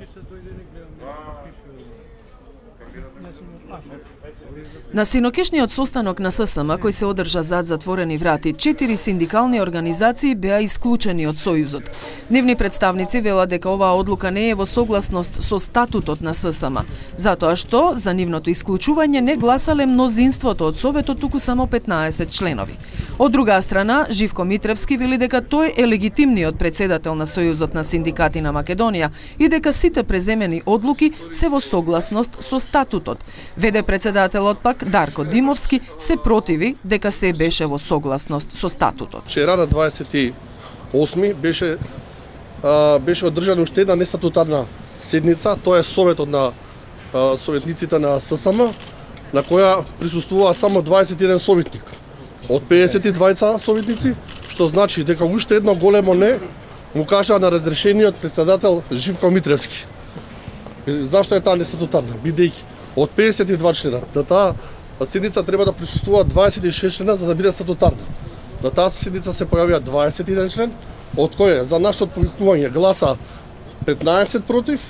На синокешниот состанок на ССМ, кој се одржа зад затворени врати, 4 синдикални организации беа исклучени од Сојузот. Нивни представници велат дека оваа одлука не е во согласност со статутот на ССМ, затоа што за нивното исклучување не гласале мнозинството од Советот, туку само 15 членови. Од друга страна, Живко Митревски вели дека тој е легитимниот председател на Сојузот на синдикати на Македонија и дека сите преземени одлуки се во согласност со статутот. Веде председателот пак Дарко Димовски се противи дека се беше во согласност со статутот. Вчера на 28 беше одржана уште една нестатутарна седница, тоа е Советот на советниците на ССМ, на која присуствува само 21 советник од 52 советници, што значи дека уште едно големо не му кажа на разрешениот председател Живко Митревски. Зашто е таа нестатутарна? Бидејќи од 52 члена, да таа седница треба да присуствува 26 члена за да биде статутарна. На таа седница се појавија 21 член, од кој за нашето повикување гласа 15 против,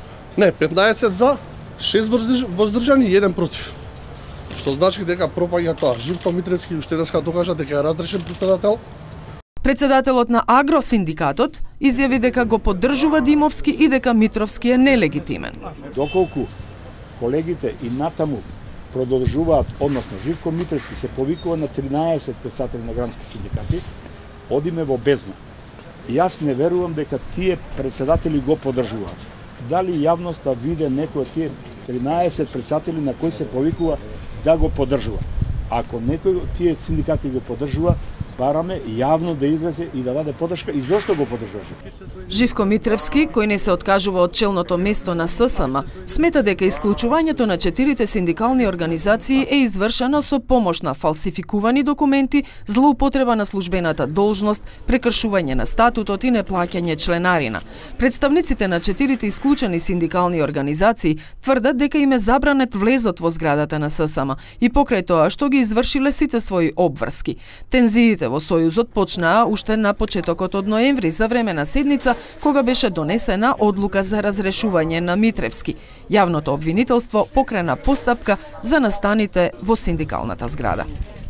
15 за, 6 воздржани и 1 против. Што значи дека пропаѓа тоа. Живко Митревски уште еднаш докажа дека е разрешен председател. Председателот на Агросиндикатот изјави дека го поддржува Димовски и дека Митровски е нелегитимен. Доколку колегите и натаму продолжуваат, односно Живко Митревски се повикува на 13 председатели на грански синдикати, одиме во бездна. Јас не верувам дека тие председатели го поддржуваат. Дали јавноста виде некој од тие 13 председатели на кои се повикува да го поддржува? Ако некој од тие синдикати го поддржува, бараме јавно да излезе и да даде поддршка и зошто го поддржуваше. Живко Митревски, кој не се откажува од челното место на ССМ, смета дека исклучувањето на 4 синдикални организации е извршено со помош на фалсификувани документи, злоупотреба на службената должност, прекршување на статутот и неплаќање членарина. Представниците на 4 исклучени синдикални организации тврдат дека им е забранет влезот во зградата на ССМ и покрај тоа што ги извршиле сите своји обврски. Тензиите во Сојузот почнаа уште на почетокот од ноември за време на седница кога беше донесена одлука за разрешување на Митревски. Јавното обвинителство покрена постапка за настаните во синдикалната зграда.